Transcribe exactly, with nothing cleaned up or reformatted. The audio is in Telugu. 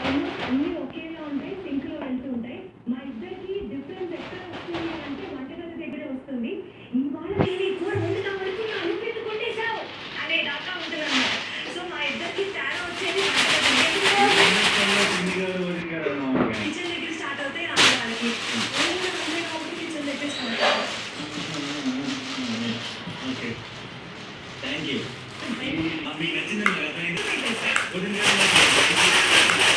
ఆల్మోస్ట్ అన్ని ఒకేలా ఉంటాయి, సింక్లో వెళ్తూ ఉంటాయి. మా ఇద్దరికి డిఫరెన్స్ ఎక్కడ వస్తుంది అంటే వంటగది దగ్గర వస్తుంది. ఇవాళ నేను ఈ కూర వండుతా అనుకున్నా, నువ్వు ఎందుకు కొట్టేశావు అనే దాకా ఉంటుందన్నమాట. సో మా ఇద్దరికి తేడా వచ్చేది కిచెన్ దగ్గర స్టార్ట్ అవుతాయి రావడానికి. కిచెన్ దగ్గర స్టార్ట్ అవుతాయి. Thank you. మీకు నచ్చింది